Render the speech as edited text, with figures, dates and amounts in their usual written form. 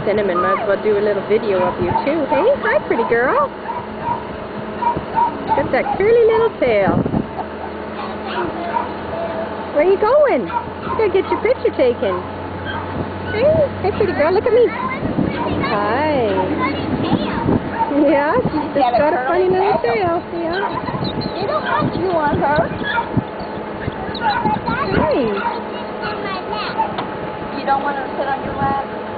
Cinnamon, might as well do a little video of you too. Hey, hi pretty girl. Got that curly little tail. Where are you going? You gotta get your picture taken. Hey pretty girl, look at me. Hi. Yeah, she's just got a funny little tail. Yeah. You don't want to on her. Hi. You don't want her to sit on your lap?